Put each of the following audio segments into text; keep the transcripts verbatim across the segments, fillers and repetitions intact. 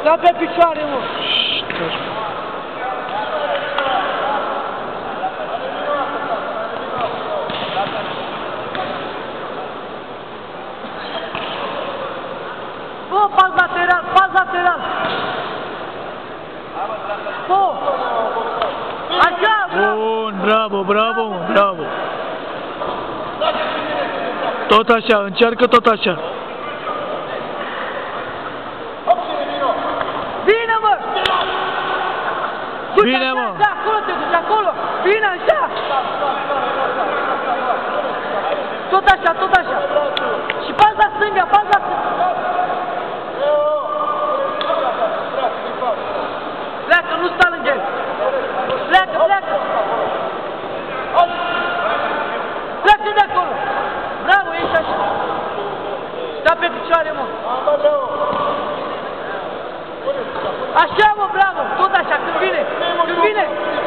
Da pe picioare, mă! Bă, pas lateral, pas lateral! Bă! Așa, bravo! Bun, bravo, bravo, bravo! Tot așa, încearcă tot așa! Bine, mă! Bine, mă! Da, acolo te duci, acolo! Bine, așa! Tot așa, tot așa! Și pas la stânga, pas la stânga! Pleacă, nu sta lângă el! Pleacă, pleacă! Pleacă de acolo! Bravo, ești așa! Sta pe picioare, mă! Așa, mă, bravo! Tot așa, când vine! Când vine!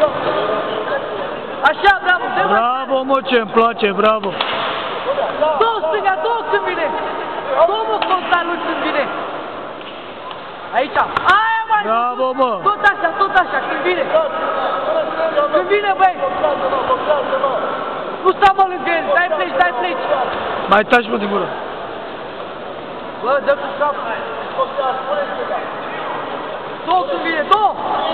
Așa, bravo! Bravo, mă, ce-mi place, bravo! Două stânga, două când vine! Două, mă, conta lui când vine! Aici! Aia, mai! Bravo, mă! Tot așa, tot așa, când vine! Când vine, băi! Nu sta, mă, lângă el! Dai pleci, dai pleci! Mai taci, mă, din gură! Bă, dă cu capul! Două când vine, două!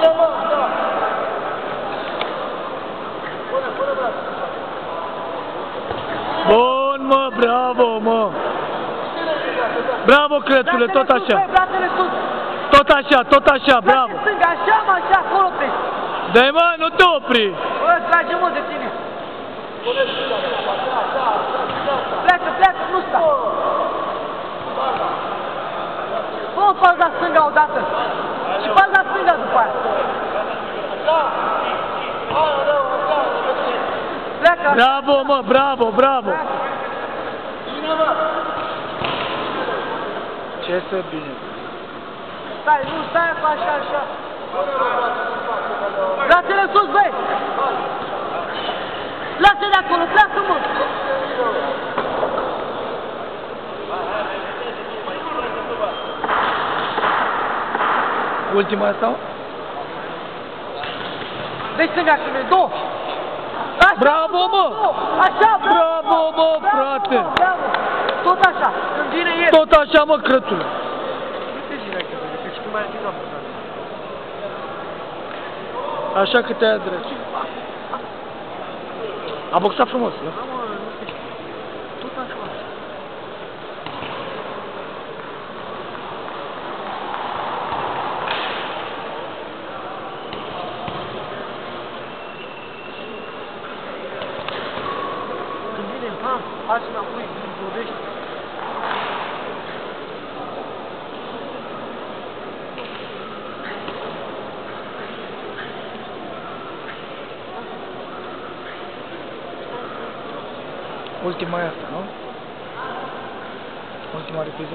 Bun, mă, bravo, mă! Bravo, cretule, tot așa! Bratele sus! Tot așa, tot așa, bravo! Stânga, așa, mă, așa, acolo pleci! Dai, mă, nu te opri! Bă, trage, mă, de tine! Pleacă, pleacă, nu sta! Bă, pas la stânga odată! Și pas la stânga după aia! Pleacă! Bravo, mă, bravo, bravo! Ce să bine! Stai, nu, stai cu așa, așa! Brațele sus, băi! Lasă de acolo, pleacă, mă! Ultima asta? Deci stânga când vine, două! Așa, Bravo, mă! Așa, Bravo, mă, frate! Bravo! Tot așa, când vine el! Tot așa, mă, crătule! Așa că te-ai drept. A boxat frumos, nu? Tot așa. Când vine în ham, faci înapoi, vorbești. Ultima e asta, nu? Ultima repriză?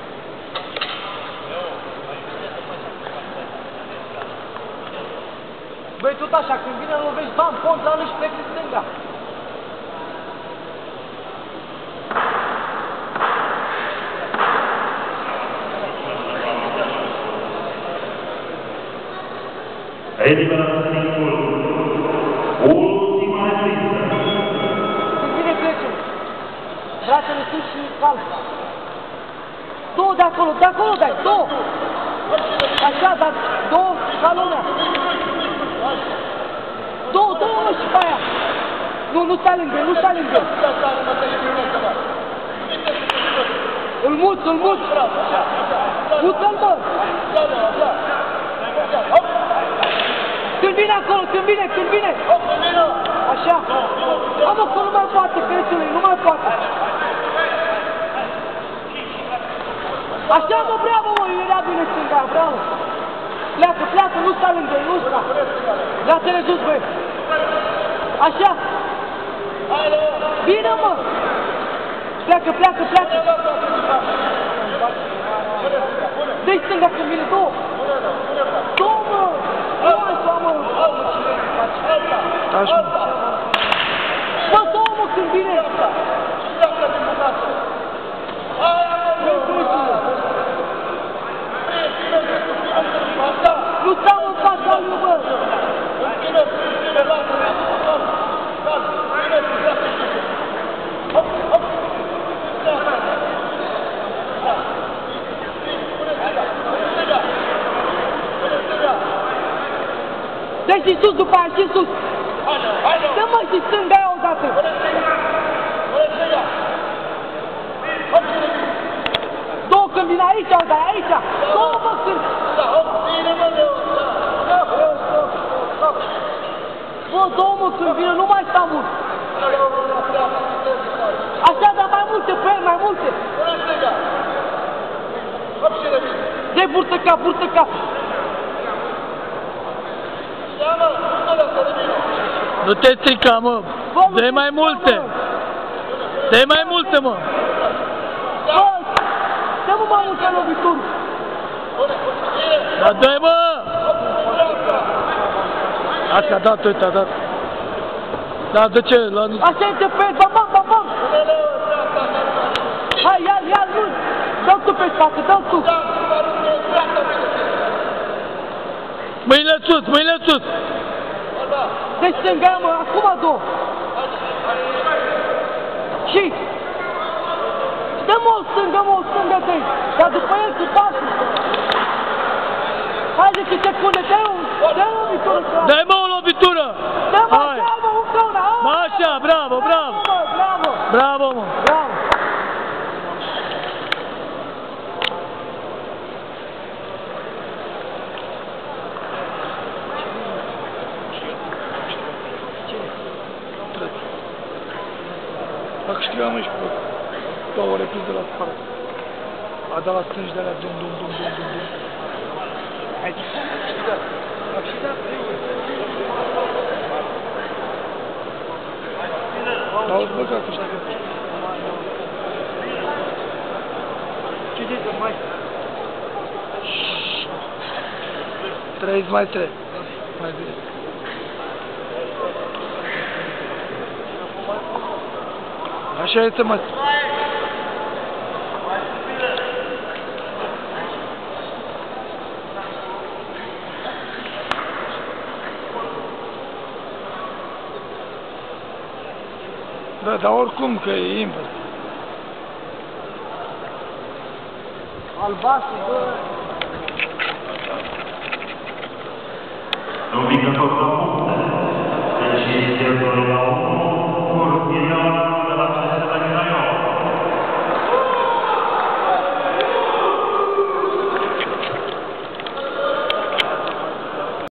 Băi, tot așa, când vine lovești, bam, contra lui și pleci în stânga. Eliberată din gol. Ultima repriză. Când vine plece. Brațele sus și calm. Două de acolo, de acolo dai, două. Așa, dar două ca lumea. Două, două și pe aia. Nu, nu stai lângă, nu stai lângă. Îl muți, îl muți. Muți-l, bă. Când vine acolo, când vine, când vine. Așa. Amă, că nu mai poate, crețului, nu mai poate. Așa, mă, bravo, mă, era bine stânga, bravo. Pleacă, pleacă, nu sta lângă, nu sta. Brațele sus, băi. Așa. Bine, mă. Pleacă, pleacă, pleacă. Dă-i stânga când vine, două. Două, mă. Două, mă. Taci, mă. Bă, două, mă, când vine. și sus după aia, și sus. Dă-mă și stânga aia odată. Două când vine aici, dai aici. Două mă când. Bă, două mă când vine, nu mai sta mult. Așa, dar mai multe pe el, mai multe. Dă-i burtă cap, burtă cap. Nu te strica, mă! Dă-i mai multe! Dă-i mai multe, mă! Bă, dă-mă mai multe lovituri! Da, dă-i, mă! Asta a dat, uite, a dat. Da, de ce? La... Așa e de pe el, bam, bam, bam, bam! Hai, ia-l, ia-l, nu! Dă-l tu pe spate, dă-l tu! Mâinile sus, mâinile sus! Deci stânga, mă, acum două! Și... Dă-mă o stângă, mă, o stângă de-i! Dar după el cu pasul! Hai zece secunde, dă-i un... Dă-i o lovitură! Dă-i, mă, o lovitură! Dă-mă așa, mă, încă una! Mă, așa, bravo, bravo! Bravo! Bravo, mă! Bravo! Dacă știam aici pe două reprize la spate. A dat la stângi de alea, dum, dum, dum, dum, dum, dum. Aici. Da, o-ți băgat, nu știu. Ce zici, mai? Trăiți, maestre. Mai bine. Așa este, mă. Da, dar oricum că e invers. Albastru, bă! Lovită tot la punte. Deci este doi la unu. Cortina.